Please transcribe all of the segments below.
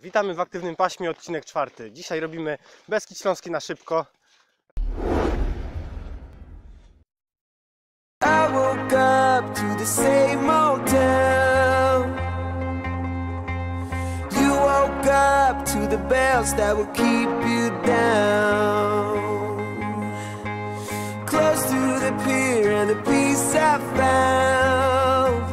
Witamy w aktywnym paśmie, odcinek 4. Dzisiaj robimy Beskid Śląski na szybko. I woke up to the same old town. You woke up to the bells that will keep you down. Close to the pier and the peace I found.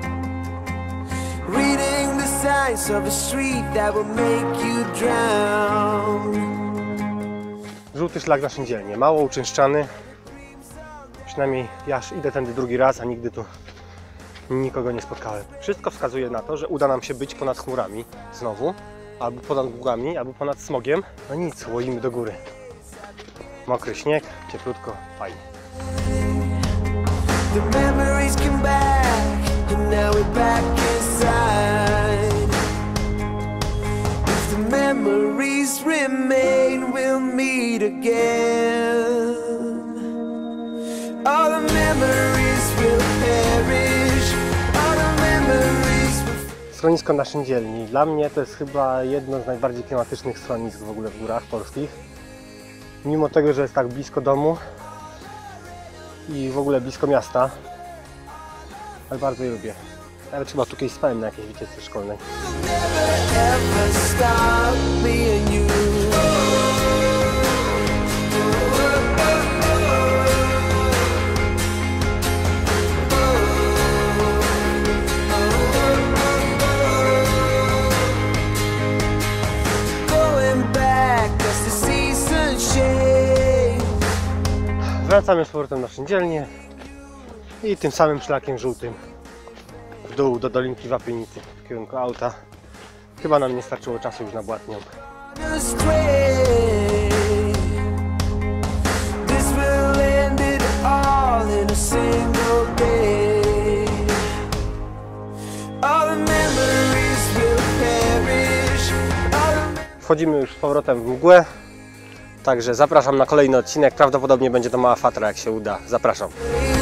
Reading the signs of a street that will make you drown. Żółty szlak na Szyndzielnię, mało uczęszczany. Przynajmniej ja idę tędy drugi raz, a nigdy tu nikogo nie spotkałem. Wszystko wskazuje na to, że uda nam się być ponad chmurami znowu, albo ponad mgłami, albo ponad smogiem. No nic, łoimy do góry. Mokry śnieg, cieplutko, fajnie. The memories come back and now we're back inside. If the memories remain, we'll meet again. All the memories will perish. All the memories will... Schronisko na Szyndzielni. Dla mnie to jest chyba jedno z najbardziej klimatycznych schronisk w ogóle w górach polskich. Mimo tego, że jest tak blisko domu i w ogóle blisko miasta, ale bardzo je lubię. Nawet chyba tu kiedyś spałem na jakiejś wycieczce szkolnej. never ever stop me and you. Wracamy z powrotem na Szyndzielnię i tym samym szlakiem żółtym w dół do Dolinki Wapienicy w kierunku auta. Chyba nam nie starczyło czasu już na Błatnią. Wchodzimy już z powrotem w mgłę. Także zapraszam na kolejny odcinek. Prawdopodobnie będzie to mała fatra, jak się uda. Zapraszam.